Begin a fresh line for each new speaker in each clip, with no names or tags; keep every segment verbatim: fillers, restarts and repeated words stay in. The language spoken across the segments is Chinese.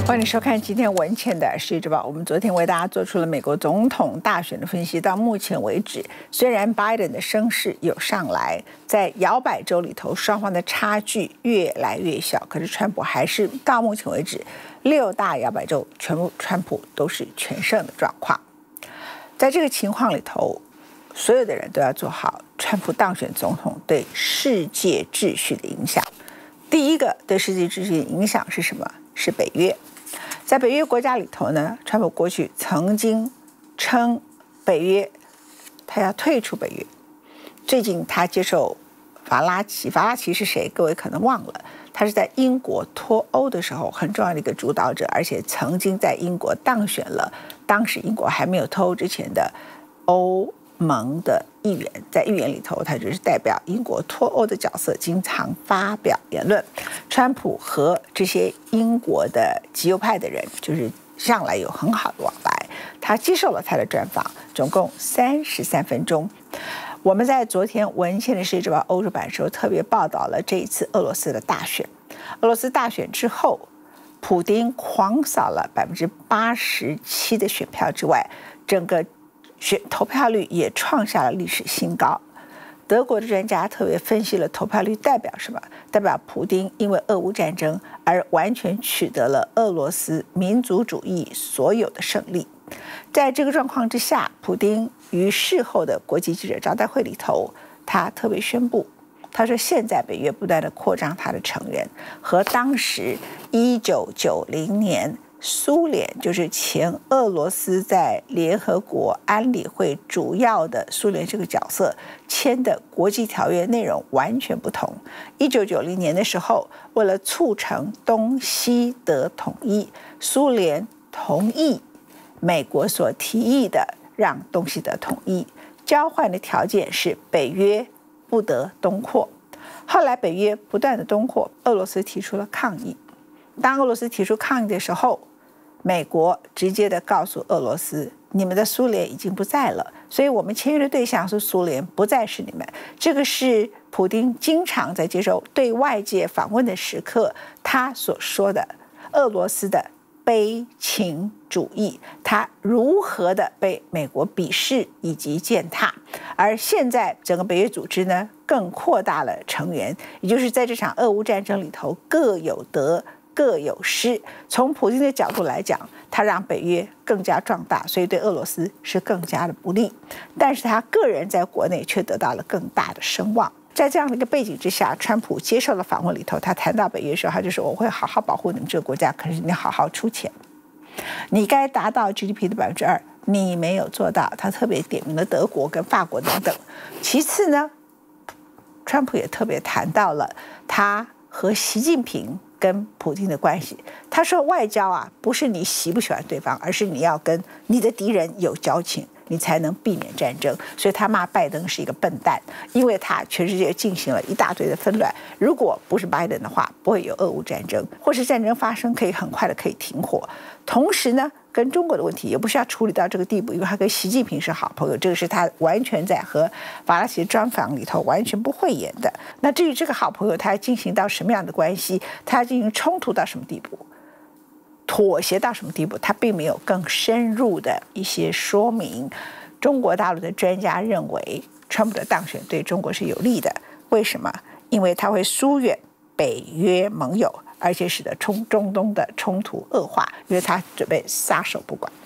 欢迎收看今天文茜的世界之宝。我们昨天为大家做出了美国总统大选的分析。到目前为止，虽然拜登的声势有上来，在摇摆州里头双方的差距越来越小，可是川普还是到目前为止六大摇摆州全部川普都是全胜的状况。在这个情况里头，所有的人都要做好川普当选总统对世界秩序的影响。第一个对世界秩序的影响是什么？是北约。在北约国家里头呢，川普过去曾经称北约他要退出北约。最近他接受法拉奇，法拉奇是谁？各位可能忘了，他是在英国脱欧的时候很重要的一个主导者，而且曾经在英国当选了当时英国还没有脱欧之前的欧盟的议员，在议员里头，他就是代表英国脱欧的角色，经常发表言论。川普和这些英国的极右派的人，就是向来有很好的往来。他接受了他的专访，总共三十三分钟。我们在昨天文茜的世界之宝欧洲版的时候，特别报道了这一次俄罗斯的大选。俄罗斯大选之后，普丁狂扫了百分之八十七的选票之外，整个选投票率也创下了历史新高。德国的专家特别分析了投票率代表什么？代表普丁因为俄乌战争而完全取得了俄罗斯民族主义所有的胜利。在这个状况之下，普丁于事后的国际记者招待会里头，他特别宣布，他说现在北约不断的扩张他的成员，和当时一九九零年苏联，就是前俄罗斯在联合国安理会主要的苏联这个角色签的国际条约内容完全不同。一九九零年的时候，为了促成东西德统一，苏联同意美国所提议的让东西德统一，交换的条件是北约不得东扩。后来北约不断的东扩，俄罗斯提出了抗议。当俄罗斯提出抗议的时候，美国直接的告诉俄罗斯，你们的苏联已经不在了，所以我们签约的对象是苏联，不再是你们。这个是普丁经常在接受对外界访问的时刻他所说的俄罗斯的悲情主义，他如何的被美国鄙视以及践踏。而现在整个北约组织呢，更扩大了成员，也就是在这场俄乌战争里头各有得各有失。从普丁的角度来讲，他让北约更加壮大，所以对俄罗斯是更加的不利。但是他个人在国内却得到了更大的声望。在这样的一个背景之下，川普接受了访问里头，他谈到北约的时候，他就说我会好好保护你们这个国家，可是你好好出钱，你该达到 G D P 的百分之二，你没有做到。他特别点名了德国跟法国等等。其次呢，川普也特别谈到了他和习近平跟普丁的关系。他说外交啊，不是你喜不喜欢对方，而是你要跟你的敌人有交情，你才能避免战争。所以他骂拜登是一个笨蛋，因为他全世界进行了一大堆的纷乱，如果不是拜登的话，不会有俄乌战争，或是战争发生可以很快的可以停火。同时呢，跟中国的问题也不是要处理到这个地步，因为他跟习近平是好朋友，这个是他完全在和法拉奇专访里头完全不讳言的。那至于这个好朋友他要进行到什么样的关系，他要进行冲突到什么地步，妥协到什么地步，他并没有更深入的一些说明。中国大陆的专家认为，川普的当选对中国是有利的。为什么？因为他会疏远北约盟友，而且使得中中东的冲突恶化，因为他准备撒手不管。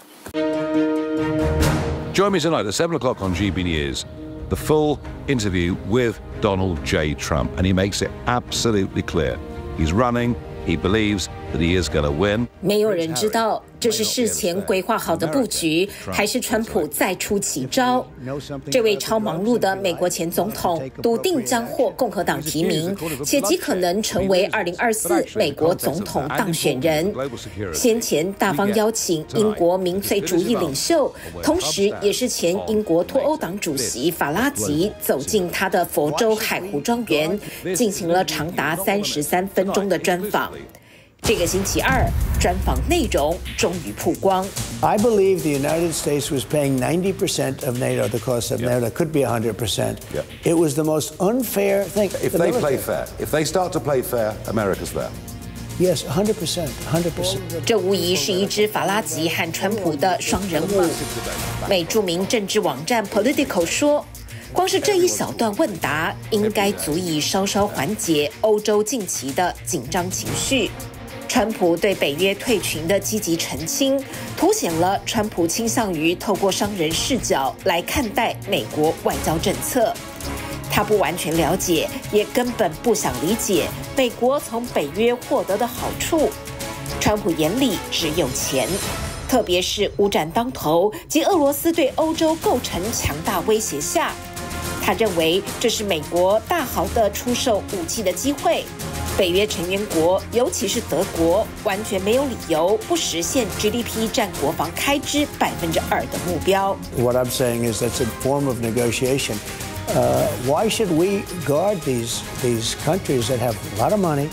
Join me tonight at seven o'clock on G B News. The full interview with Donald J. Trump, and he makes it absolutely clear he's running. He believes that he is going to win.
没有人知道这是事前规划好的布局，还是川普再出奇招。这位超忙碌的美国前总统笃定将获共和党提名，且极可能成为二零二四美国总统当选人。先前大方邀请英国民粹主义领袖，同时也是前英国脱欧党主席法拉吉走进他的佛州海湖庄园，进行了长达三十三分钟的专访。这个星期二，专访内容终于曝光。
I believe the United States was paying ninety percent of NATO, the cost of NATO. It could be one hundred percent.
Yep.
It was the most unfair thing.
If they play fair, if they start to play fair, America's there.
Yes, one hundred percent, one hundred percent.
这无疑是一支法拉吉和川普的双人舞。美著名政治网站 Politico 说，光是这一小段问答，应该足以稍稍缓解欧洲近期的紧张情绪。川普对北约退群的积极澄清，凸显了川普倾向于透过商人视角来看待美国外交政策。他不完全了解，也根本不想理解美国从北约获得的好处。川普眼里只有钱，特别是乌战当头及俄罗斯对欧洲构成强大威胁下，他认为这是美国大好的出售武器的机会。北约成员国，尤其是德国，完全没有理由不实现 G D P 占国防开支百分之二的目标。
What I'm saying is that's a form of negotiation. Uh, why should we guard these these countries that have a lot of money,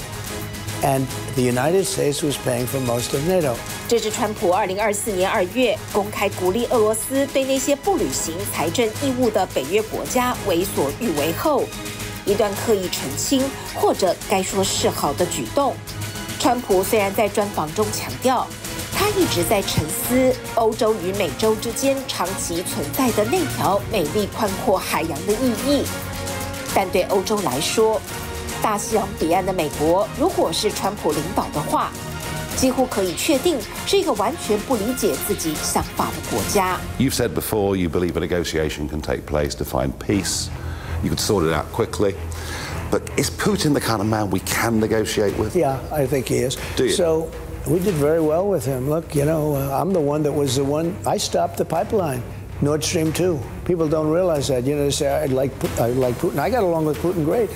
and the United States was paying for most of NATO?
这是川普二零二四年二月公开鼓励俄罗斯对那些不履行财政义务的北约国家为所欲为后，一段刻意澄清或者该说示好的举动。川普虽然在专访中强调，他一直在沉思欧洲与美洲之间长期存在的那条美丽宽阔海洋的意义，但对欧洲来说，大西洋彼岸的美国如果是川普领导的话，几乎可以确定是一个完全不理解自己想法的国家。
You've said before you believe a negotiation can take place to find peace. You could sort it out quickly. But is Putin the kind of man we can negotiate with?
Yeah, I think he is.
Do you?
So we did very well with him. Look, you know, uh, I'm the one that was the one, I stopped the pipeline, Nord Stream two. People don't realize that. You know, they say, I like, I like Putin. I got along with Putin great.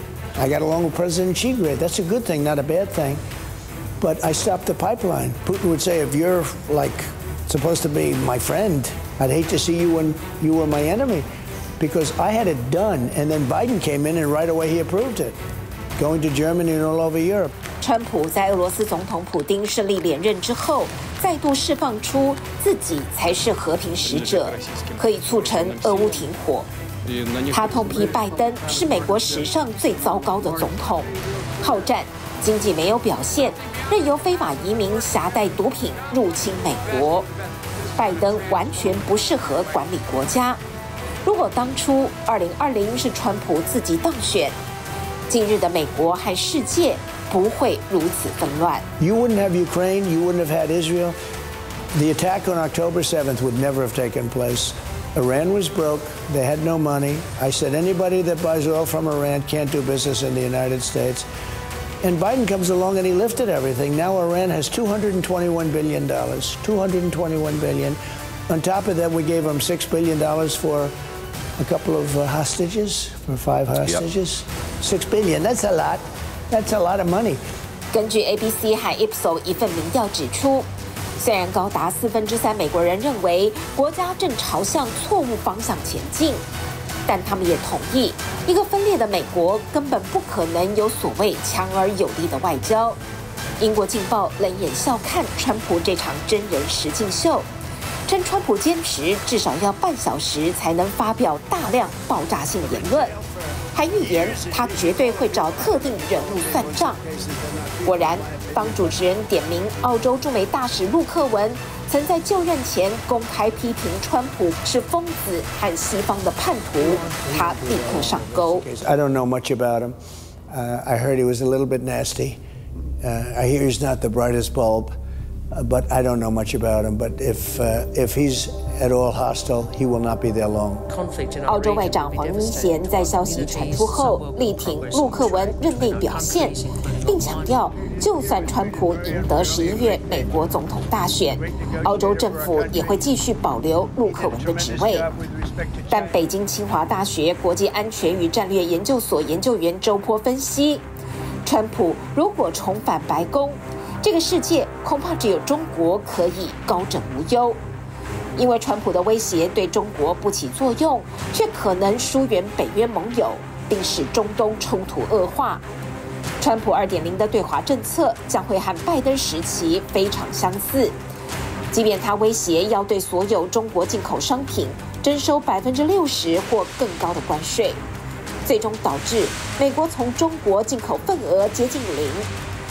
I got along with President Xi great. That's a good thing, not a bad thing. But I stopped the pipeline. Putin would say, if you're, like, supposed to be my friend, I'd hate to see you when you were my enemy. Because I had it done, and then Biden came in, and right away he approved it, going to Germany and all over Europe.
川普在俄罗斯总统普丁顺利连任之后，再度释放出自己才是和平使者，可以促成俄乌停火。他痛批拜登是美国史上最糟糕的总统，好战，经济没有表现，任由非法移民携带毒品入侵美国。拜登完全不适合管理国家。如果当初二零二零是川普自己当选，今日的美国和世界不会如此纷乱。
You wouldn't have Ukraine, you wouldn't have had Israel. The attack on October seventh would never have taken place. Iran was broke, they had no money. I said anybody that buys oil from Iran can't do business in the United States. And Biden comes along and he lifted everything. Now Iran has two hundred twenty-one billion dollars. two hundred twenty-one billion dollars. On top of that, we gave them six billion dollars for a couple of uh, hostages, for five hostages. Yep. Six billion, that's a lot. That's a lot of money.
根据 A B C 和 Ipsos 一份民调指出，虽然高达四分之三美国人认为国家正朝向错误方向前进，但他们也同意，一个分裂的美国根本不可能有所谓强而有力的外交。英国《镜报》冷眼笑看川普这场真人实境秀，称川普坚持至少要半小时才能发表大量爆炸性言论，还预言他绝对会找特定人物算账。果然，当主持人点名澳洲驻美大使陆克文曾在就任前公开批评川普是疯子和西方的叛徒，他立刻上钩。
I don't know much about him. Uh, I heard he was a little bit nasty. Uh, I hear he's not the brightest bulb, uh, but I don't know much about him. But if uh, if he's at all hostile, he will not be there long.
澳洲外长黄英贤在消息传出后力挺陆克文任内表现，并强调，就算川普赢得十一月美国总统大选，澳洲政府也会继续保留陆克文的职位。但北京清华大学国际安全与战略研究所研究员周波分析，川普如果重返白宫，这个世界恐怕只有中国可以高枕无忧。因为川普的威胁对中国不起作用，却可能疏远北约盟友，并使中东冲突恶化。川普 二点零 的对华政策将会和拜登时期非常相似，即便他威胁要对所有中国进口商品征收百分之六十或更高的关税，最终导致美国从中国进口份额接近零。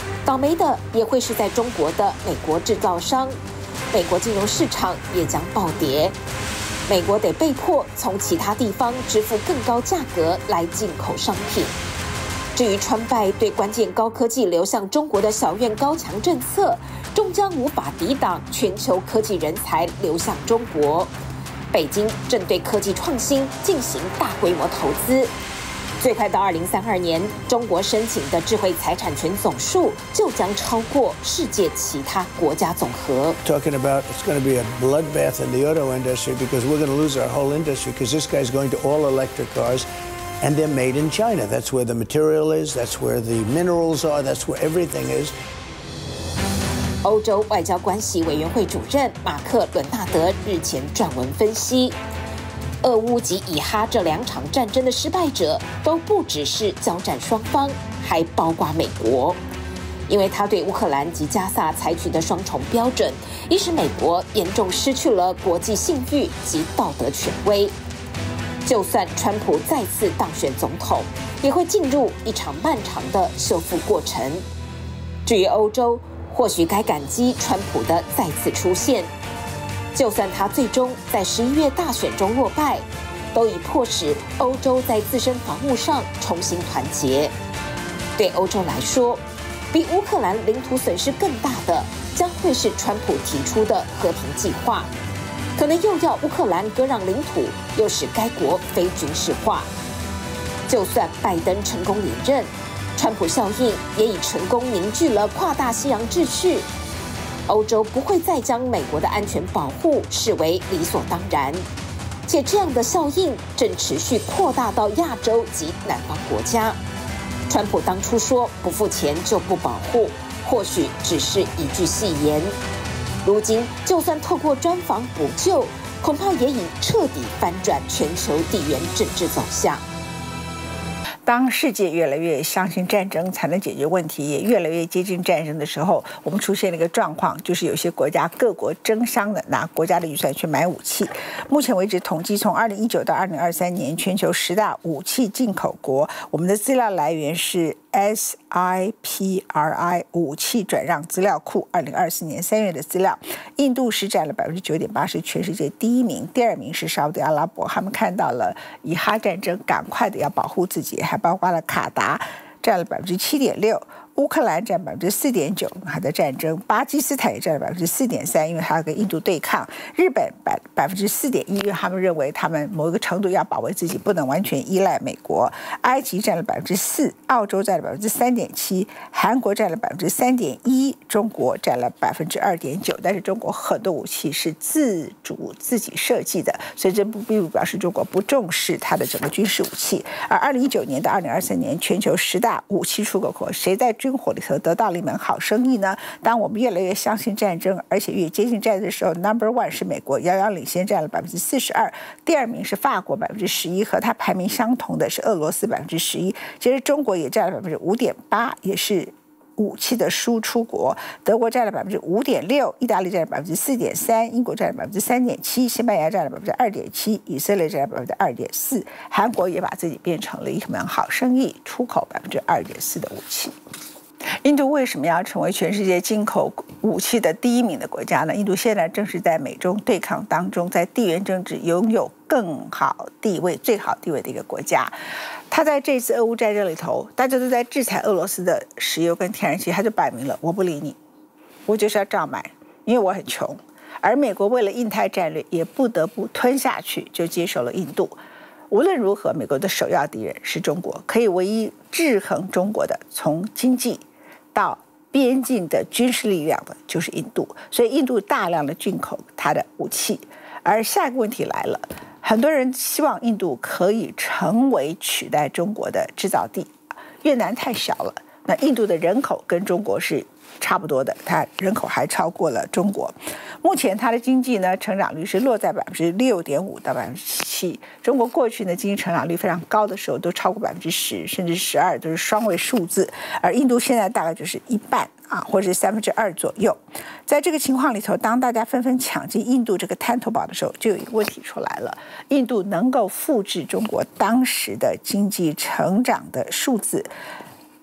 倒霉的也会是在中国的美国制造商，美国金融市场也将暴跌，美国得被迫从其他地方支付更高价格来进口商品。至于川拜对关键高科技流向中国的小院高墙政策，终将无法抵挡全球科技人才流向中国。北京正对科技创新进行大规模投资，最快到二零三二年，中国申请的智慧财产权总数就将超过世界其他国家总和。
Talking about it's going to be a bloodbath in the auto industry because we're going to lose our whole industry because this guy's going to all electric cars. And they're made in China. That's where the material is. That's where the minerals are. That's where everything is.
欧洲外交关系委员会主任马克·伦纳德日前撰文分析，俄乌及以哈这两场战争的失败者都不只是交战双方，还包括美国，因为他对乌克兰及加萨采取的双重标准，已使美国严重失去了国际信誉及道德权威。就算川普再次当选总统，也会进入一场漫长的修复过程。至于欧洲，或许该感激川普的再次出现。就算他最终在十一月大选中落败，都已迫使欧洲在自身防务上重新团结。对欧洲来说，比乌克兰领土损失更大的，将会是川普提出的和平计划。可能又要乌克兰割让领土，又使该国非军事化。就算拜登成功连任，川普效应也已成功凝聚了跨大西洋秩序。欧洲不会再将美国的安全保护视为理所当然，且这样的效应正持续扩大到亚洲及南方国家。川普当初说不付钱就不保护，或许只是一句戏言。如今，就算透过专访补救，恐怕也已彻底翻转全球地缘政治走向。
当世界越来越相信战争才能解决问题，也越来越接近战争的时候，我们出现了一个状况，就是有些国家各国争相的拿国家的预算去买武器。目前为止统计，从二零一九到二零二三年，全球十大武器进口国，我们的资料来源是 S I P R I 武器转让资料库二零二四年三月的资料，印度是占了百分之九点八，是全世界第一名，第二名是沙烏地阿拉伯。他们看到了以哈战争，赶快的要保护自己，还包括了卡达占了百分之七点六。乌克兰占百分之四点九，还在战争；巴基斯坦也占了百分之四点三，因为它要跟印度对抗；日本百百分之四点一，因为他们认为他们某一个程度要保卫自己，不能完全依赖美国；埃及占了百分之四，澳洲占了百分之三点七，韩国占了百分之三点一，中国占了百分之二点九。但是中国很多武器是自主自己设计的，所以这并不表示中国不重视它的整个军事武器。而二零一九年到二零二三年，全球十大武器出口国，谁在军火里头得到了一门好生意呢？当我们越来越相信战争，而且越接近战争的时候 ，Number One 是美国，遥遥领先，占了百分之四十二；第二名是法国，百分之十一，和它排名相同的是俄罗斯，百分之十一。其实中国也占了百分之五点八，也是武器的输出国。德国占了百分之五点六，意大利占了百分之四点三，英国占了百分之三点七，西班牙占了百分之二点七，以色列占了百分之二点四，韩国也把自己变成了一门好生意，出口百分之二点四的武器。印度为什么要成为全世界进口武器的第一名的国家呢？印度现在正是在美中对抗当中，在地缘政治拥有更好地位、最好地位的一个国家。他在这次俄乌战争里头，大家都在制裁俄罗斯的石油跟天然气，他就摆明了我不理你，我就是要照买，因为我很穷。而美国为了印太战略，也不得不吞下去，就接受了印度。无论如何，美国的首要敌人是中国，可以唯一制衡中国的，从经济到边境的军事力量的，就是印度。所以印度大量的进口它的武器。而下一个问题来了，很多人希望印度可以成为取代中国的制造地。越南太小了，那印度的人口跟中国是差不多的，它人口还超过了中国。目前它的经济呢成长率是落在百分之六点五到百分之七。中国过去呢经济成长率非常高的时候都超过百分之十，甚至十二，都是双位数字。而印度现在大概就是一半啊，或者是三分之二左右。在这个情况里头，当大家纷纷抢进印度这个滩头堡的时候，就有一个问题出来了：印度能够复制中国当时的经济成长的数字？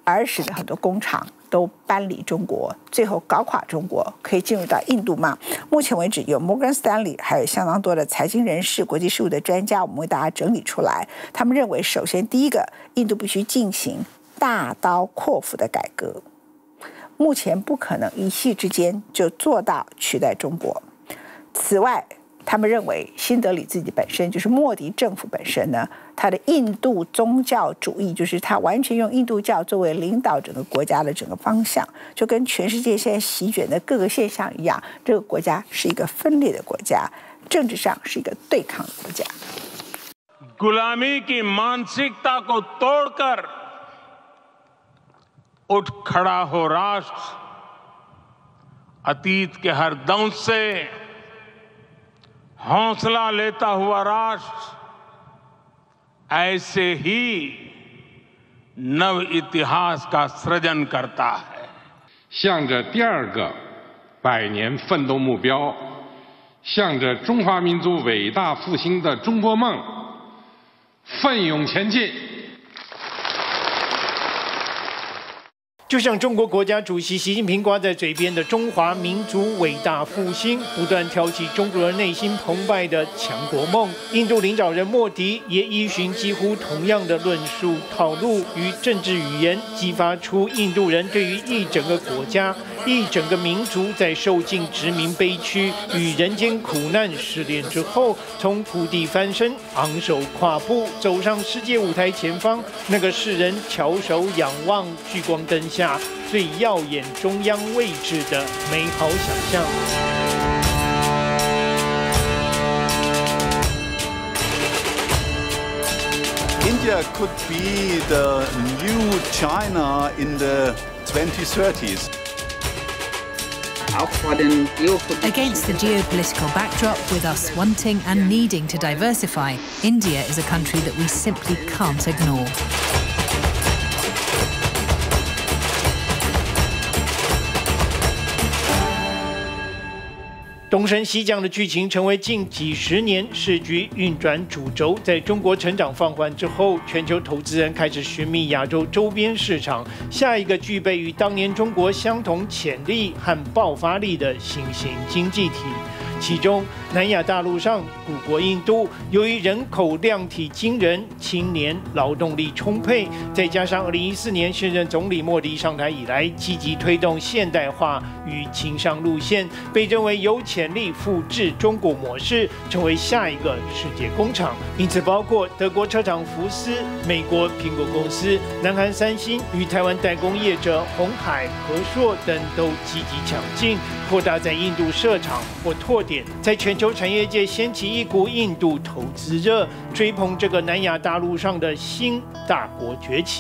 而使得很多工厂都搬离中国，最后搞垮中国，可以进入到印度吗？目前为止，有摩根斯丹利，还有相当多的财经人士、国际事务的专家，我们为大家整理出来。他们认为，首先第一个，印度必须进行大刀阔斧的改革，目前不可能一夕之间就做到取代中国。此外，他们认为新德里自己本身就是莫迪政府本身呢，他的印度宗教主义，就是他完全用印度教作为领导整个国家的整个方向，就跟全世界现在席卷的各个现象一样，这个国家是一个分裂的国家，政治上是一个对抗的国家。
गुलामी की मानसिकता को तोड़कर उठ खड़ा हो राष्ट्र, अतीत के हर दंश से हौसला लेता हुआ राष्ट्र, ऐसे ही नव इतिहास का सृजन करता है।
向着第二个百年奋斗目标，向着中华民族伟大复兴的中国梦奋勇前进。
就像中国国家主席习近平挂在嘴边的中华民族伟大复兴，不断挑起中国人内心澎湃的强国梦。印度领导人莫迪也依循几乎同样的论述套路与政治语言，激发出印度人对于一整个国家、一整个民族在受尽殖民悲屈与人间苦难试炼之后，从土地翻身，昂首跨步走上世界舞台前方，那个世人翘首仰望聚光灯下最耀眼中央位置的美好想象。
India could be the new China in the twenty thirties.
Against the geopolitical backdrop, with us wanting and needing to diversify, India is a country that we simply can't ignore. 东升西降的剧情成为近几十年市局运转主轴。在中国成长放缓之后，全球投资人开始寻觅亚洲周边市场，下一个具备与当年中国相同潜力和爆发力的新兴经济体。其中，南亚大陆上古国印度，由于人口量体惊人，青年劳动力充沛，再加上二零一四年现任总理莫迪上台以来，积极推动现代化与轻商路线，被认为有潜力复制中国模式，成为下一个世界工厂。因此，包括德国车厂福斯、美国苹果公司、南韩三星与台湾代工业者鸿海、和硕等都积极抢进，扩大在印度设厂或拓点。在全球产业界掀起一股印度投资热，追捧这个南亚大陆上的新大国崛起。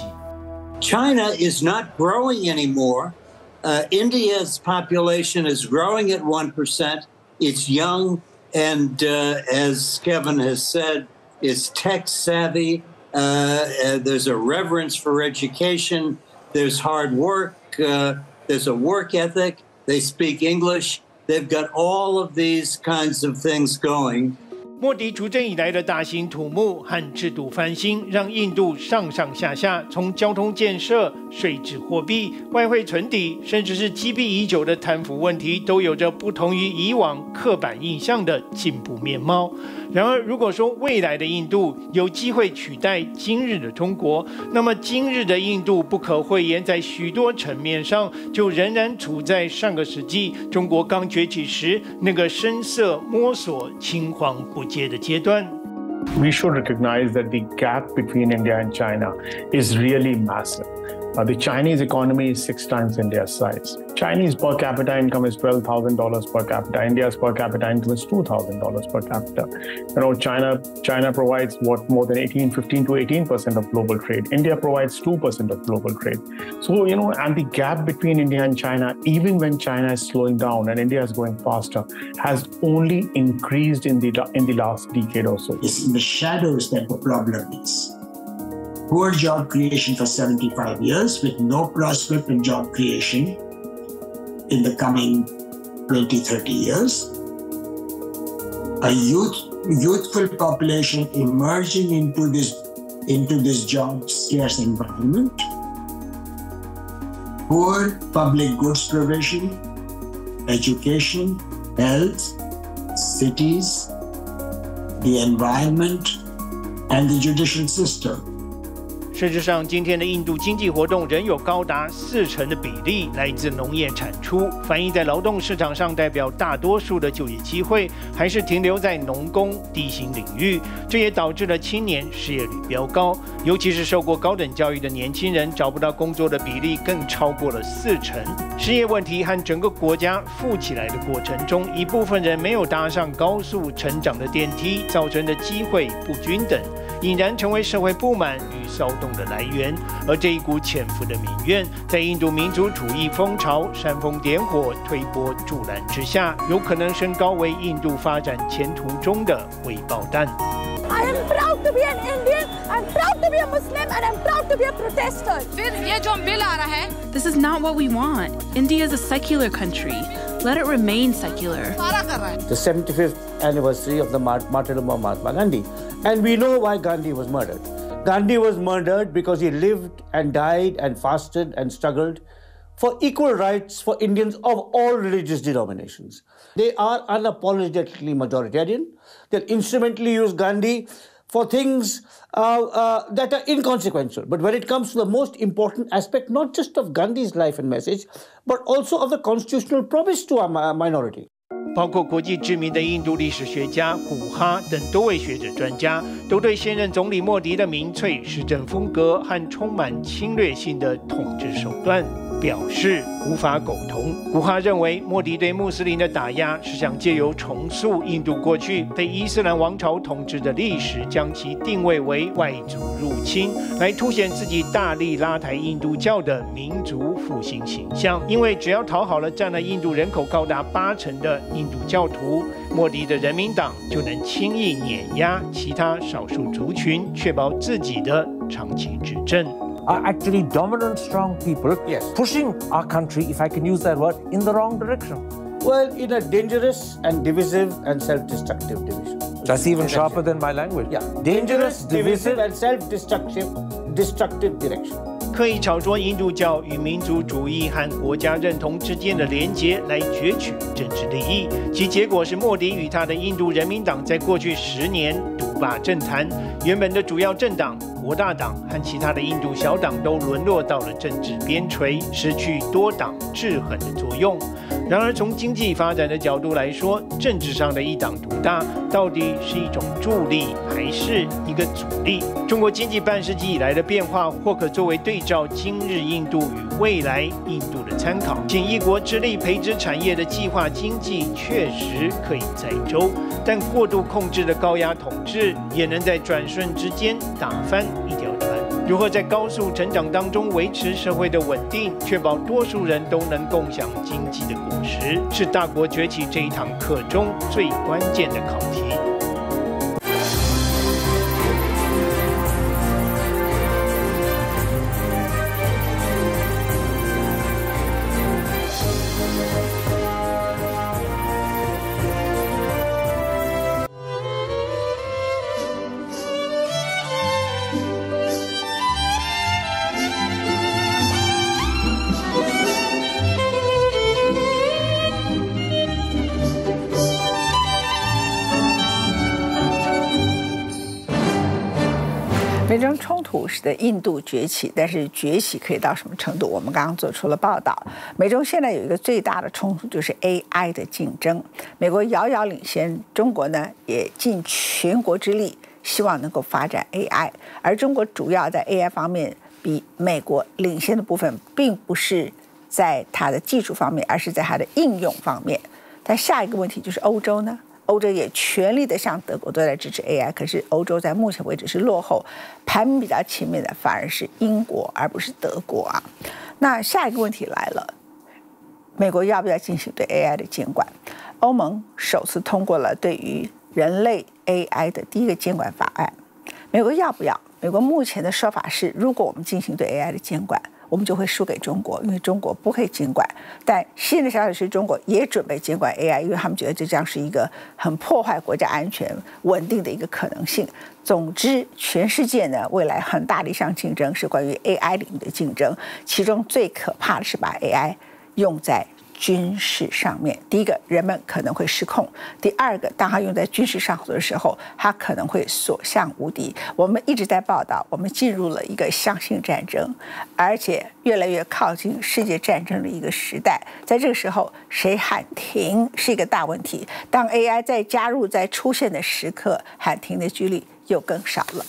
China is not growing anymore. Uh, India's population is growing at one percent. It's young, and uh, as Kevin has said, it's tech savvy. Uh, uh, there's a reverence for education. There's hard work. Uh, there's a work ethic. They speak English. They've got all of these kinds of things going.
莫迪主政以来的大兴土木和制度翻新，让印度上上下下从交通建设、税制货币、外汇存底，甚至是积弊已久的贪腐问题，都有着不同于以往刻板印象的进步面貌。然而，如果说未来的印度有机会取代今日的中国，那么今日的印度不可讳言，在许多层面上就仍然处在上个世纪中国刚崛起时那个深色摸索、青黄不接的阶段。
We should recognize that the gap between India and China is really massive. Uh, the Chinese economy is six times India's size. Chinese per capita income is twelve thousand dollars per capita. India's per capita income is two thousand dollars per capita. You know, China China provides what more than eighteen, fifteen to eighteen percent of global trade. India provides two percent of global trade. So, you know, and the gap between India and China, even when China is slowing down and India is going faster, has only increased in the in the last decade or so.
It's in the shadows that the problem is. Poor job creation for seventy-five years with no prospect in job creation in the coming twenty, thirty years. A youth, youthful population emerging into this, into this job scarce environment. poor public goods provision, education, health, cities, the environment, and the judicial system.
事实上，今天的印度经济活动仍有高达四成的比例来自农业产出，反映在劳动市场上，代表大多数的就业机会还是停留在农工低薪领域，这也导致了青年失业率飙高，尤其是受过高等教育的年轻人找不到工作的比例更超过了四成。失业问题和整个国家富起来的过程中，一部分人没有搭上高速成长的电梯，造成的机会不均等，引然成为社会不满与骚动的来源。而这一股潜伏的民怨，在印度民族主义风潮煽风点火、推波助澜之下，有可能升高为印度发展前途中的未爆弹。
I am proud to be an Indian, I'm proud to be a Muslim, and I'm proud to be a protester. फिर ये जो बिल आ रहा है,
This is not what we want. India is a secular country. Let it remain secular.
The seventy-fifth anniversary of the martyrdom of Mahatma Gandhi. And we know why Gandhi was murdered. Gandhi was murdered because he lived and died and fasted and struggled for equal rights for Indians of all religious denominations. They are unapologetically majoritarian. They'll instrumentally use Gandhi for things uh, uh, that are inconsequential. But when it comes to the most important aspect, not just of Gandhi's life and message, but also of the constitutional promise to our minority.
包括国际知名的印度历史学家古哈等多位学者专家，都对现任总理莫迪的民粹施政风格和充满侵略性的统治手段表示无法苟同。古哈认为，莫迪对穆斯林的打压是想借由重塑印度过去被伊斯兰王朝统治的历史，将其定位为外族入侵，来凸显自己大力拉抬印度教的民族复兴形象。因为只要讨好了占了印度人口高达八成的印度教徒，莫迪的人民党就能轻易碾压其他少数族群，确保自己的长期执政。
are actually dominant, strong people
yes.
pushing our country, if I can use that word, in the wrong direction.
Well, in a dangerous and divisive and self-destructive division.
That's even sharper than my language.
Yeah, dangerous, divisive, and self-destructive, destructive direction.
刻意炒作印度教与民族主义和国家认同之间的连结，来攫取政治利益。其结果是莫迪与他的印度人民党在过去十年独霸政坛，原本的主要政党国大党和其他的印度小党都沦落到了政治边陲，失去多党制衡的作用。然而，从经济发展的角度来说，政治上的一党独大到底是一种助力还是一个阻力？中国经济半世纪以来的变化，或可作为对照今日印度与未来印度的参考。仅一国之力培植产业的计划经济确实可以载舟，但过度控制的高压统治也能在转瞬之间打翻一条船。如何在高速成长当中维持社会的稳定，确保多数人都能共享经济的果实，是大国崛起这一堂课中最关键的考题。
美中冲突使得印度崛起，但是崛起可以到什么程度？我们刚刚做出了报道。美中现在有一个最大的冲突，就是 A I 的竞争。美国遥遥领先，中国呢也尽全国之力，希望能够发展 A I。而中国主要在 A I 方面比美国领先的部分，并不是在它的技术方面，而是在它的应用方面。但下一个问题就是欧洲呢？ 欧洲也全力的向德国都在支持 A I， 可是欧洲在目前为止是落后，排名比较前面的反而是英国，而不是德国啊。那下一个问题来了，美国要不要进行对 A I 的监管？欧盟首次通过了对于人类 A I 的第一个监管法案，美国要不要？美国目前的说法是，如果我们进行对 A I 的监管， 我们就会输给中国，因为中国不会监管。但新的消息是中国也准备监管 A I， 因为他们觉得这将是一个很破坏国家安全稳定的一个可能性。总之，全世界呢未来很大的一项竞争是关于 A I 领域的竞争，其中最可怕的是把 A I 用在军事上面。第一个，人们可能会失控；第二个，当它用在军事上头的时候，它可能会所向无敌。我们一直在报道，我们进入了一个相信战争，而且越来越靠近世界战争的一个时代。在这个时候，谁喊停是一个大问题。当 A I 在加入、在出现的时刻，喊停的几率又更少了。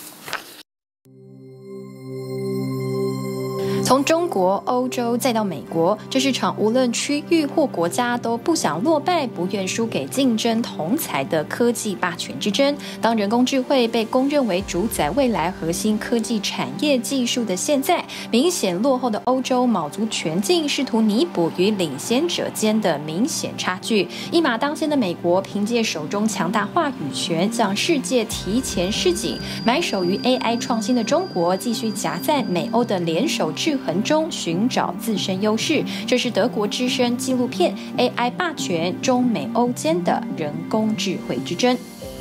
从中国、欧洲再到美国，这是场无论区域或国家都不想落败、不愿输给竞争同才的科技霸权之争。当人工智慧被公认为主宰未来核心科技产业技术的现在，明显落后的欧洲卯足全劲，试图弥补与领先者间的明显差距。一马当先的美国，凭借手中强大话语权，向世界提前示警；埋首于 A I 创新的中国，继续夹在美欧的联手制衡中寻找自身优势。这是德国之声纪录片《A I 霸权：中美欧间的人工智慧之争》。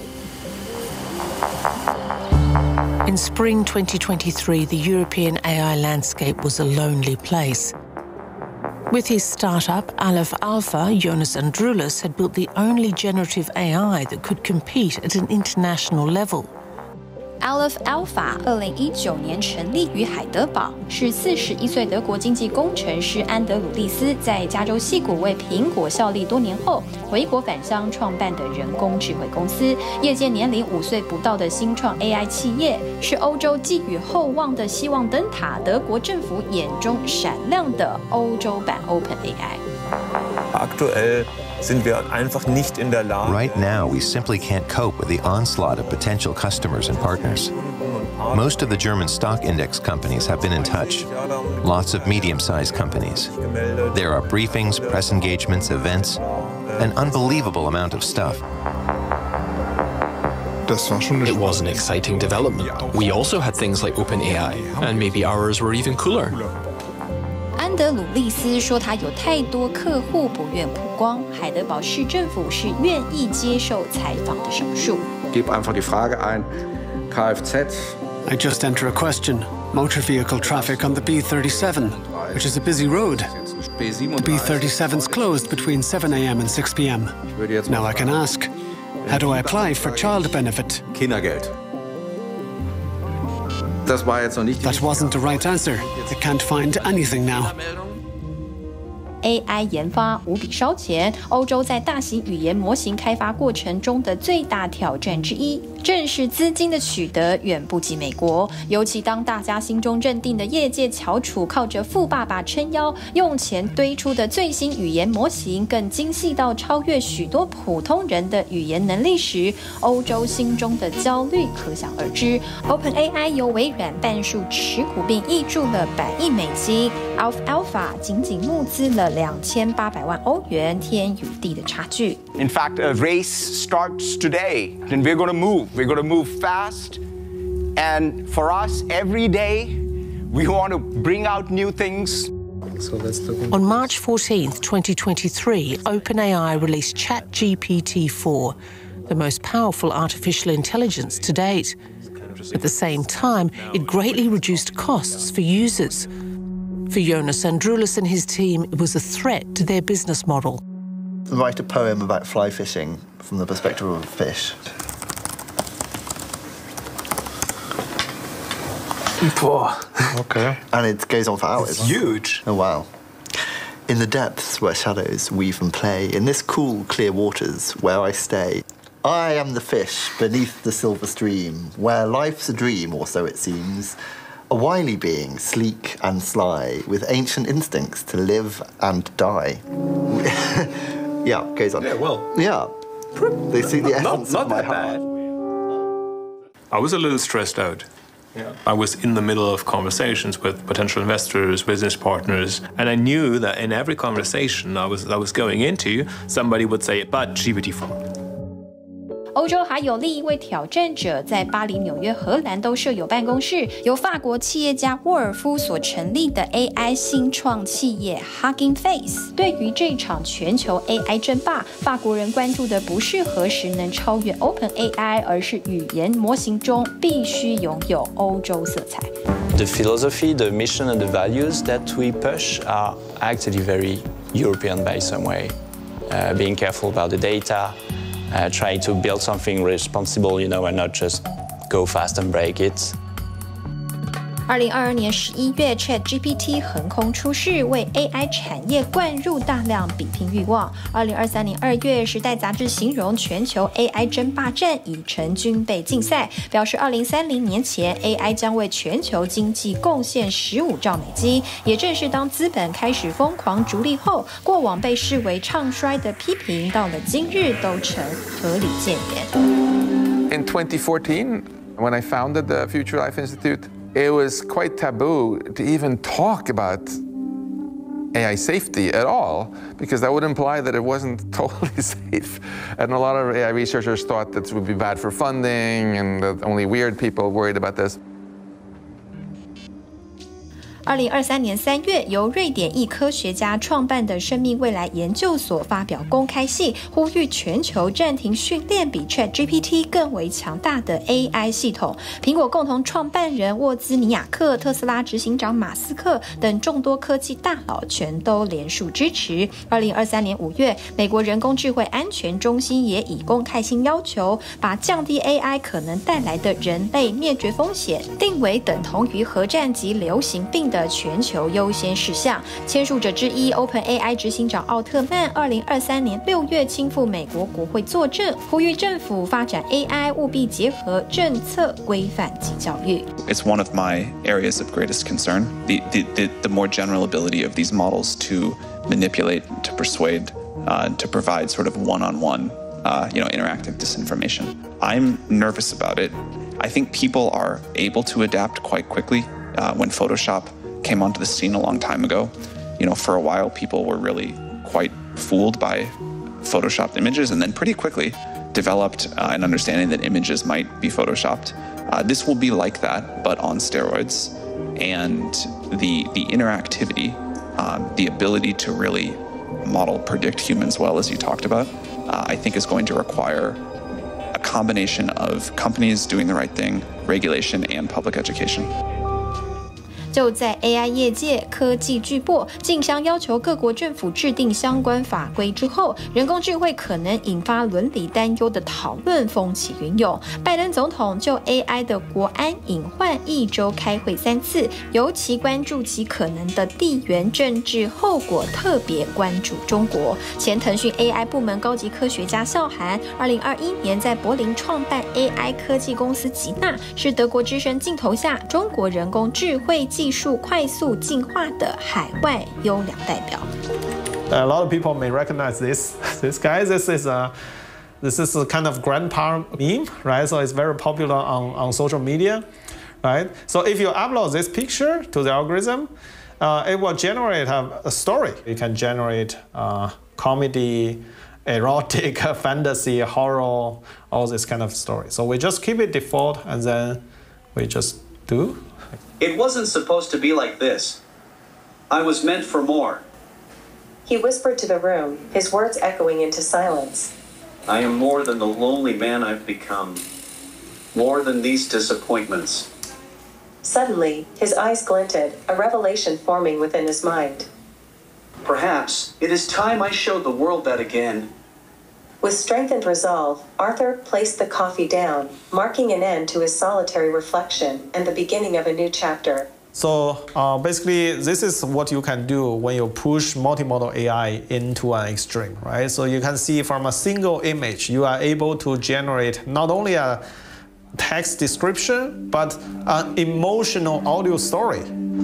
In spring twenty twenty-three, the European A I landscape was a lonely place. With his startup, Aleph Alpha, Jonas Androulis had built the only generative A I that could compete at an international level.
Aleph Alpha 二零一九年成立于海德堡，是四十一岁德国经济工程师安德鲁利斯在加州矽谷为苹果效力多年后，回国返乡创办的人工智慧公司。业界年龄五岁不到的新创 A I 企业，是欧洲寄予厚望的希望灯塔，德国政府眼中闪亮的欧洲版 OpenAI。
Aktuell sind wir einfach nicht in der Lage.
Right now, we simply can't cope with the onslaught of potential customers and partners. Most of the German stock index companies have been in touch. Lots of medium-sized companies. There are briefings, press engagements, events, an unbelievable amount of stuff.
It was an exciting development. We also had things like OpenAI, and maybe ours were even cooler.
安德鲁利斯说，他有太多客户不愿曝光。海德堡市政府是愿意接受采访的少数。
Gib einfach die Frage ein. Kfz.
I just enter a question. Motor vehicle traffic on the B thirty-seven, which is a busy road. The B thirty-seven's closed between seven a m and six p m Now I can ask, how do I apply for child benefit?
Kindergeld. Das war jetzt noch nicht.
That wasn't the right answer. I can't find anything now.
A I 研发无比烧钱，欧洲在大型语言模型开发过程中的最大挑战之一，正是资金的取得远不及美国。尤其当大家心中认定的业界翘楚靠着富爸爸撑腰，用钱堆出的最新语言模型更精细到超越许多普通人的语言能力时，欧洲心中的焦虑可想而知。OpenAI 由微软半数持股并挹注了百亿美金 ，Aleph Alpha 仅仅募资了两千八百万欧元，天与地的差距。
In fact, a race starts today, and we're going to move. We're going to move fast, and for us, every day, we want to bring out new things.
So let's look into
On March fourteenth, twenty twenty-three, OpenAI released ChatGPT four, the most powerful artificial intelligence to date. At the same time, it greatly reduced costs for users. For Jonas Androulis and his team, it was a threat to their business model.
Write a poem about fly fishing from the perspective of a fish.
Okay.
And it goes on for hours.
It's huge.
Oh, wow. In the depths where shadows weave and play, in this cool, clear waters where I stay, I am the fish beneath the silver stream, where life's a dream, or so it seems. A wily being, sleek and sly, with ancient instincts to live and die. Yeah, goes on.
Yeah, well.
Yeah. They see the essence
not, not
of my
that
heart.
Bad. I was a little stressed out. Yeah. I was in the middle of conversations with potential investors, business partners, and I knew that in every conversation I was, I was going into, somebody would say, but G P T four.
欧洲还有另一位挑战者，在巴黎、纽约、荷兰都设有办公室，由法国企业家沃尔夫所成立的 A I 新创企业 Hugging Face。对于这场全球 A I 争霸，法国人关注的不是何时能超越 OpenAI， 而是语言模型中必须拥有欧洲色彩。
The philosophy, the mission, and the values that we push are actually very European by some way. Uh, being careful about the data, uh, trying to build something responsible, you know, and not just go fast and break it.
二零二二年十一月 ，ChatGPT 横空出世，为 A I 产业灌入大量比拼欲望。二零二三年二月，《时代》杂志形容全球 A I 争霸战已成军备竞赛，表示二零三零年前 A I 将为全球经济贡献十五兆美金。也正是当资本开始疯狂逐利后，过往被视为唱衰的批评，到了今日都成合理谏言。
In twenty fourteen, when I founded the Future Life Institute, it was quite taboo to even talk about A I safety at all, because that would imply that it wasn't totally safe. And a lot of A I researchers thought that it would be bad for funding and that only weird people worried about this.
二零二三年三月，由瑞典裔科学家创办的生命未来研究所发表公开信，呼吁全球暂停训练比 ChatGPT 更为强大的 A I 系统。苹果共同创办人沃兹尼亚克、特斯拉执行长马斯克等众多科技大佬全都联署支持。二零二三年五月，美国人工智慧安全中心也以公开信要求，把降低 A I 可能带来的人类灭绝风险定为等同于核战及流行病的全球优先事项。签署者之一 OpenAI 执行长奥特曼二零二三年六月亲赴美国国会作证，呼吁政府发展 A I 务必结合政策规范及教育。
It's one of my areas of greatest concern, the, the, the, the more general ability of these models to manipulate, to persuade, uh, to provide sort of one-on-one uh, you know, interactive disinformation. I'm nervous about it. I think people are able to adapt quite quickly. Uh, when Photoshop came onto the scene a long time ago, you know, for a while people were really quite fooled by photoshopped images, and then pretty quickly developed uh, an understanding that images might be photoshopped. Uh, this will be like that, but on steroids. And the, the interactivity, um, the ability to really model, predict humans well, as you talked about, uh, I think is going to require a combination of companies doing the right thing, regulation, and public education.
就在 A I 业界科技巨擘竞相要求各国政府制定相关法规之后，人工智慧可能引发伦理担忧的讨论风起云涌。拜登总统就 A I 的国安隐患一周开会三次，尤其关注其可能的地缘政治后果，特别关注中国。前腾讯 A I 部门高级科学家孝涵，二零二一年在柏林创办 A I 科技公司吉纳，是德国之声镜头下中国人工智慧技术快速进化的海外优良代表。
A lot of people may recognize this. This guy, this is a, this is a kind of grandpa meme, right? So it's very popular on, on social media, right? So if you upload this picture to the algorithm, uh, it will generate a, a story. You can generate uh, comedy, erotic, fantasy, horror, all this kind of story. So we just keep it default, and then we just do.
It wasn't supposed to be like this. I was meant for more.
He whispered to the room, his words echoing into silence.
I am more than the lonely man I've become. More than these disappointments.
Suddenly, his eyes glinted, a revelation forming within his mind.
Perhaps it is time I showed the world that again.
With strengthened resolve, Arthur placed the coffee down, marking an end to his solitary reflection and the beginning of a new chapter.
So uh, basically, this is what you can do when you push multimodal A I into an extreme, right? So you can see from a single image, you are able to generate not only a text description, but an emotional audio story.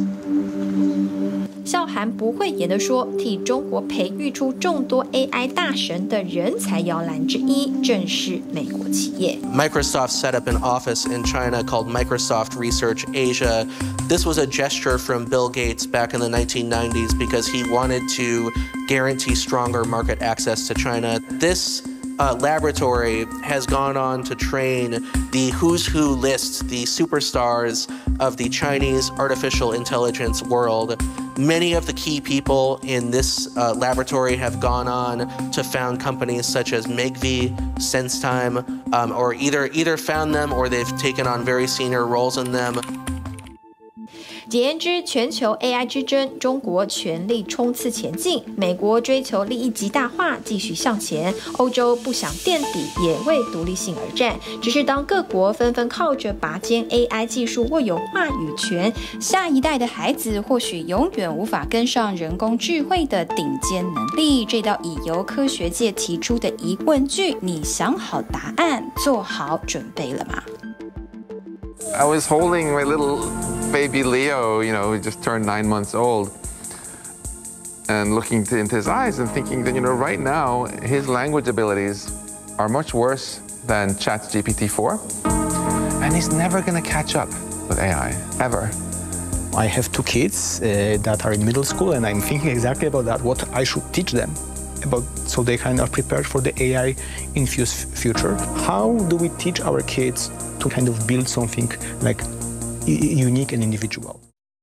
孝涵不讳言地说，替中国培育出众多 A I 大神的人才摇篮之一，正是美国企业。
Microsoft set up an office in China called Microsoft Research Asia. This was a gesture from Bill Gates back in the nineteen nineties because he wanted to guarantee stronger market access to China. This uh, laboratory has gone on to train the who's who list, the superstars of the Chinese artificial intelligence world. Many of the key people in this uh, laboratory have gone on to found companies such as Megvii, SenseTime, um, or either either found them or they've taken on very senior roles in them.
简言之，全球 A I 之争，中国全力冲刺前进，美国追求利益极大化，继续向前。欧洲不想垫底，也为独立性而战。只是当各国纷纷靠着拔尖 A I 技术握有话语权，下一代的孩子或许永远无法跟上人工智慧的顶尖能力。这道已由科学界提出的疑问句，你想好答案，做好准备了吗？
I was holding my little baby Leo, you know, who just turned nine months old, and looking into his eyes and thinking that, you know, right now, his language abilities are much worse than ChatGPT four, and he's never going to catch up with A I, ever.
I have two kids uh, that are in middle school, and I'm thinking exactly about that, what I should teach them, about so they kind of prepared for the A I-infused future. How do we teach our kids to kind of build something like unique and individual?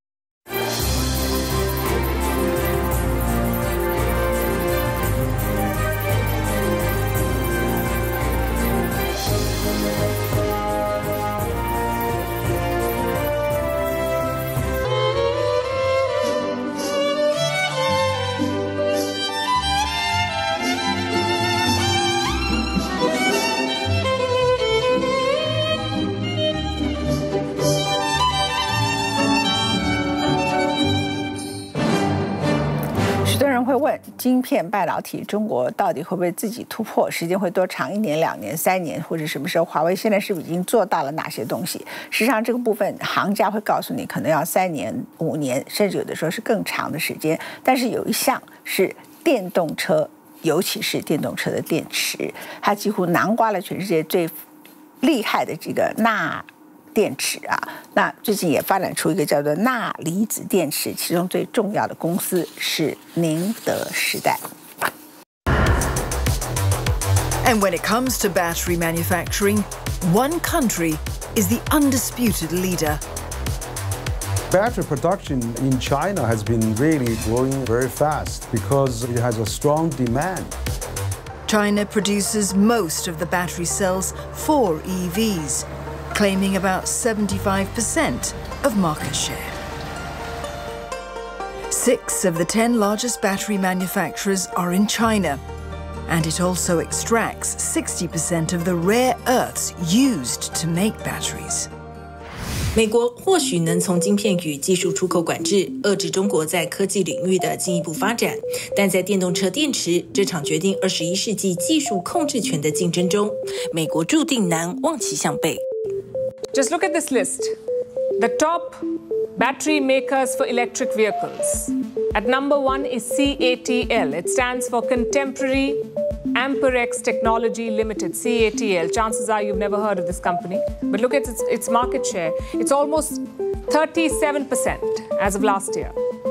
许多人会问，晶片半导体中国到底会不会自己突破？时间会多长？一年、两年、三年，或者什么时候？华为现在是不是已经做到了哪些东西？实际上，这个部分行家会告诉你，可能要三年、五年，甚至有的时候是更长的时间。但是有一项是电动车，尤其是电动车的电池，它几乎囊括了全世界最厉害的这个钠电池啊。那最近也发展出一个叫做钠离子电池，其中最重要的公司是宁德时代。
And when it comes to battery manufacturing, one country is the undisputed leader.
Battery production in China has been really growing very fast because it has a strong demand.
China produces most of the battery cells for E Vs, claiming about seventy-five percent of market share. Six of the ten largest battery manufacturers are in China, and it also extracts sixty percent of the rare earths used to make batteries.
美国或许能从晶片与技术出口管制遏制中国在科技领域的进一步发展，但在电动车电池这场决定二十一世纪技术控制权的竞争中，美国注定难望其项背。
Just look at this list. The top battery makers for electric vehicles. At number one is C A T L. It stands for Contemporary Amperex Technology Limited, C A T L. Chances are you've never heard of this company. But look at its, its market share. It's almost thirty-seven percent as of last year.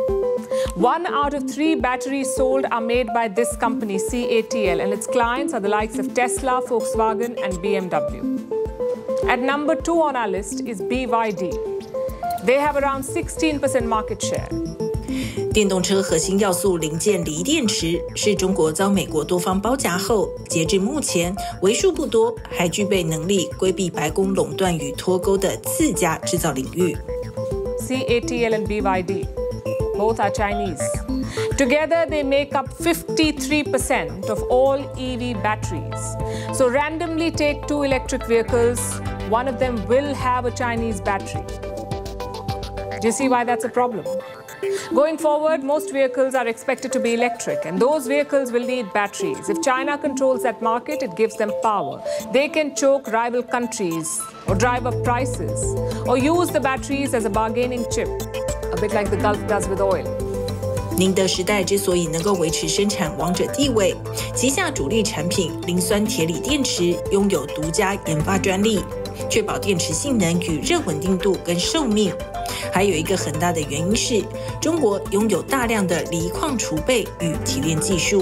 One out of three batteries sold are made by this company, C A T L, and its clients are the likes of Tesla, Volkswagen, and B M W. At number two on our list is B Y D. They have around sixteen percent market share.
电动车核心要素零件锂电池是中国遭美国多方包夹后，截至目前为数不多还具备能力规避白宫垄断与脱钩的自家制造领域。
C A T L and B Y D, both are Chinese. Together, they make up fifty-three percent of all E V batteries. So randomly take two electric vehicles, one of them will have a Chinese battery. Do you see why that's a problem? Going forward, most vehicles are expected to be electric, and those vehicles will need batteries. If China controls that market, it gives them power. They can choke rival countries, or drive up prices, or use the batteries as a bargaining chip, a bit like the Gulf does with oil.
宁德时代之所以能够维持生产王者地位，旗下主力产品磷酸铁锂电池拥有独家研发专利，确保电池性能与热稳定度跟寿命。还有一个很大的原因是，中国拥有大量的锂矿储备与提炼技术。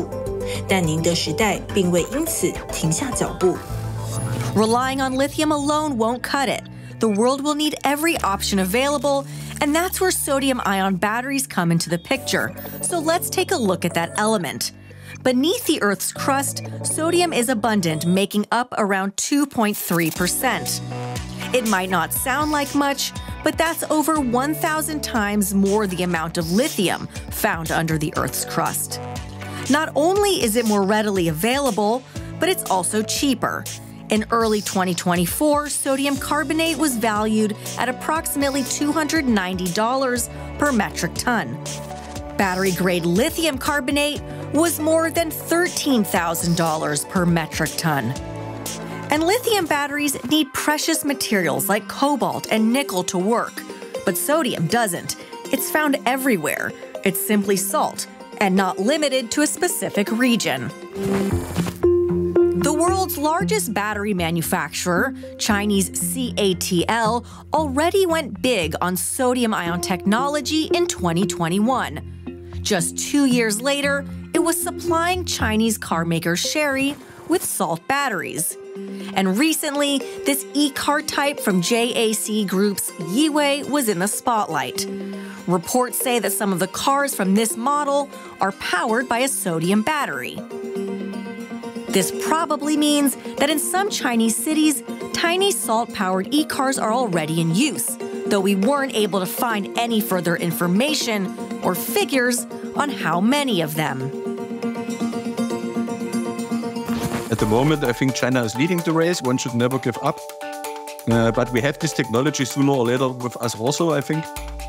但宁德时代并未因此停下脚步。
Relying on lithium alone won't cut it. The world will need every option available, and that's where sodium-ion batteries come into the picture. So let's take a look at that element. Beneath the Earth's crust, sodium is abundant, making up around two point three percent. It might not sound like much, but that's over one thousand times more the amount of lithium found under the Earth's crust. Not only is it more readily available, but it's also cheaper. In early twenty twenty-four, sodium carbonate was valued at approximately two hundred ninety dollars per metric ton. Battery-grade lithium carbonate was more than thirteen thousand dollars per metric ton. And lithium batteries need precious materials like cobalt and nickel to work. But sodium doesn't. It's found everywhere. It's simply salt, and not limited to a specific region. The world's largest battery manufacturer, Chinese C A T L, already went big on sodium-ion technology in twenty twenty-one. Just two years later, it was supplying Chinese carmaker Chery with salt batteries. And recently, this e-car type from J A C Group's Yiwei was in the spotlight. Reports say that some of the cars from this model are powered by a sodium battery. This probably means that in some Chinese cities, tiny salt-powered e-cars are already in use, though we weren't able to find any further information or figures on how many of them.
At the moment, I think China is leading the race. One should never give up. Uh, but we have this technology sooner or later with us also, I think.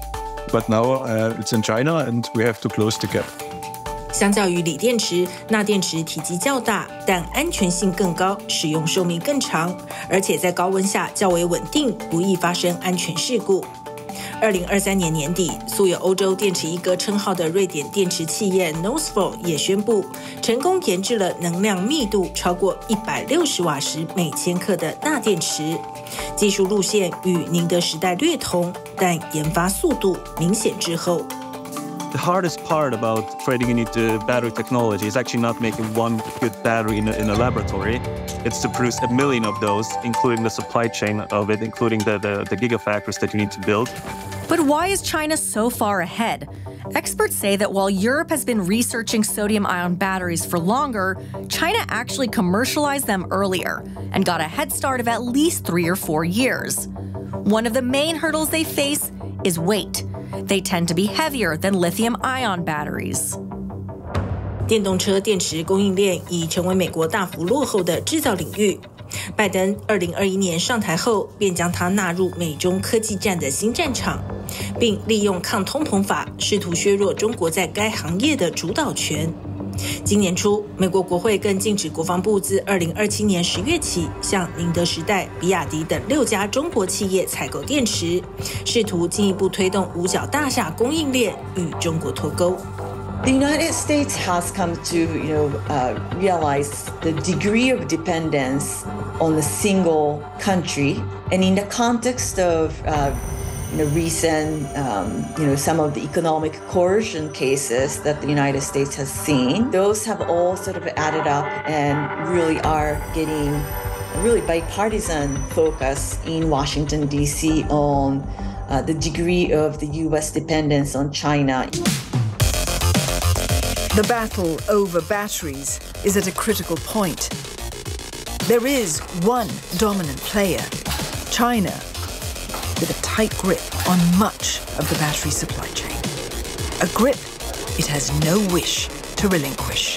But now uh, it's in China and we have to close the gap.
相较于锂电池，钠电池体积较大，但安全性更高，使用寿命更长，而且在高温下较为稳定，不易发生安全事故。二零二三年年底，素有欧洲电池一哥称号的瑞典电池企业 Northvolt 也宣布，成功研制了能量密度超过一百六十瓦时每千克的钠电池。技术路线与宁德时代略同，但研发速度明显滞后。
The hardest part about trading into battery technology is actually not making one good battery in a, in a laboratory. It's to produce a million of those, including the supply chain of it, including the, the, the gigafactories that you need to build.
But why is China so far ahead? Experts say that while Europe has been researching sodium-ion batteries for longer, China actually commercialized them earlier and got a head start of at least three or four years. One of the main hurdles they face is weight. They tend to be heavier than lithium-ion batteries.
电动车电池供应链已成为美国大幅落后的制造领域。拜登二零二一年上台后，便将它纳入美中科技战的新战场，并利用抗通膨法试图削弱中国在该行业的主导权。今年初，美国国会更禁止国防部自二零二七年十月起向宁德时代、比亚迪等六家中国企业采购电池，试图进一步推动五角大厦供应链与中国脱钩。
The United States has come to, you know, uh, realize the degree of dependence on a single country, and in the context of, uh, you know, recent, um, you know, some of the economic coercion cases that the United States has seen, those have all sort of added up and really are getting really bipartisan focus in Washington, D C on uh, the degree of the U S dependence on China.
The battle over batteries is at a critical point. There is one dominant player, China, with a tight grip on much of the battery supply chain. A grip it has no wish to relinquish.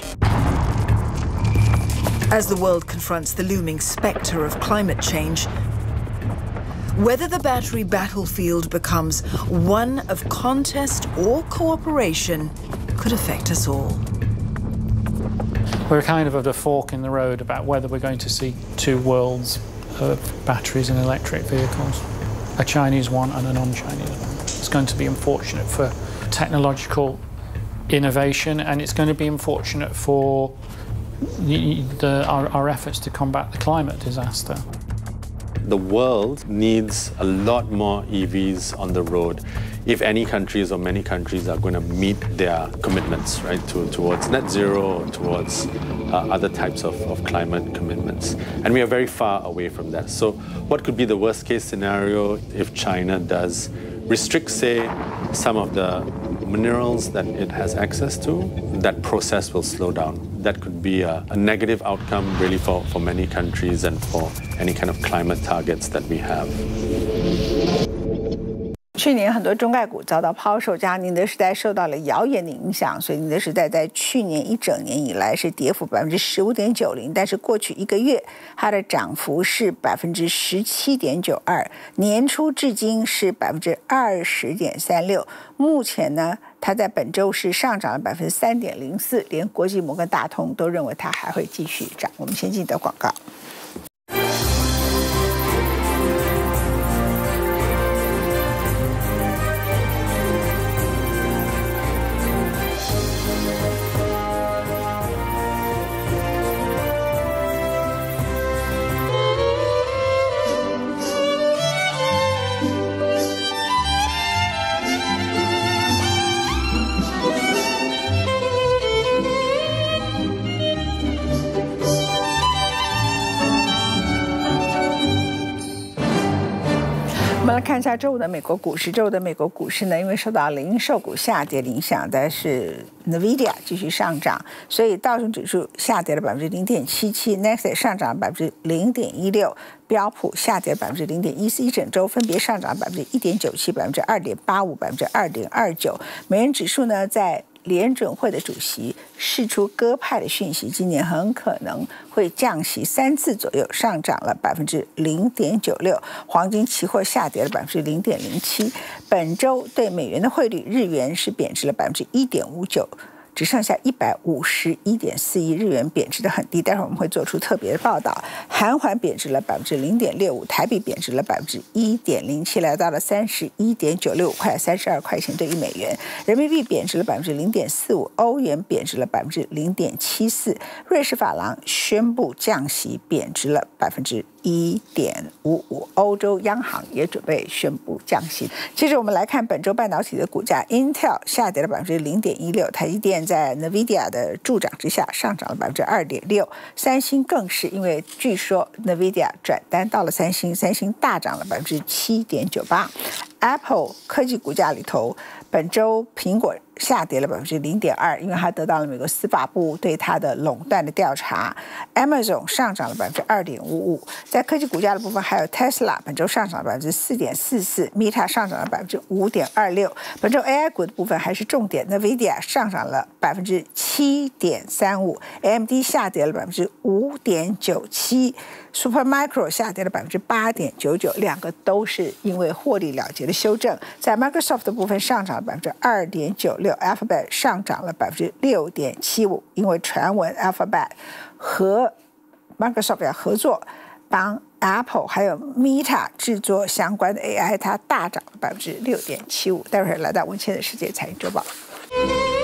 As the world confronts the looming spectre of climate change, whether the battery battlefield becomes one of contest or cooperation could affect us all.
We're kind of at a fork in the road about whether we're going to see two worlds of batteries in electric vehicles, a Chinese one and a non-Chinese one. It's going to be unfortunate for technological innovation, and it's going to be unfortunate for the, the, our, our efforts to combat the climate disaster.
the world needs a lot more E Vs on the road if any countries or many countries are going to meet their commitments, right, to, towards net zero or towards uh, other types of, of climate commitments. And we are very far away from that. So what could be the worst case scenario if China does restrict, say, some of the minerals that it has access to? That process will slow down. That could be a, a negative outcome really for, for many countries and for any kind of climate targets that we have.
去年很多中概股遭到抛售，加上宁德时代受到了谣言的影响，所以宁德时代在去年一整年以来是跌幅百分之十五点九零，但是过去一个月它的涨幅是百分之十七点九二，年初至今是百分之二十点三六。目前呢，它在本周是上涨了百分之三点零四，连国际摩根大通都认为它还会继续涨。我们先进的广告。我们来看一下周五的美国股市。周五的美国股市呢，因为受到零售股下跌的影响，但是 Nvidia 继续上涨，所以道琼指数下跌了百分之零点七七 ，N E S 上涨百分之零点一六，标普下跌百分之零点一四，一整周分别上涨百分之一点九七、百分之二点八五、百分之二点二九。美元指数呢，在联准会的主席释出鸽派的讯息，今年很可能会降息三次左右，上涨了百分之零点九六。黄金期货下跌了百分之零点零七。本周对美元的汇率，日元是贬值了百分之一点五九。只剩下一百五十一点四亿，日元贬值的很低。待会儿我们会做出特别的报道。韩环贬值了百分之零点六五，台币贬值了百分之一点零七，来到了三十一点九六五块，三十二块钱兑一美元。人民币贬值了百分之零点四五，欧元贬值了百分之零点七四。瑞士法郎宣布降息，贬值了百分之一点五五。欧洲央行也准备宣布降息。接着我们来看本周半导体的股价 ，Intel 下跌了百分之零点一六，台积电在 Nvidia 的助长之下上涨了百分之二点六，三星更是因为据说 Nvidia 转单到了三星，三星大涨了百分之七点九八。Apple 科技股价里头，本周苹果下跌了百分之零点二，因为它得到了美国司法部对它的垄断的调查。Amazon 上涨了百分之二点五五。在科技股价的部分，还有 Tesla 本周上涨了百分之四点四四 ，Meta 上涨了百分之五点二六。本周 A I 股的部分还是重点 ，Nvidia 上涨了百分之七点三五 ，A M D 下跌了百分之五点九七。Supermicro 下跌了百分之八点九九，两个都是因为获利了结的修正。在 Microsoft 的部分上涨了百分之二点九六 ，Alphabet 上涨了百分之六点七五，因为传闻 Alphabet 和 Microsoft 要合作，帮 Apple 还有 Meta 制作相关的 A I， 它大涨了百分之六点七五。待会儿来到文茜的世界财经周报。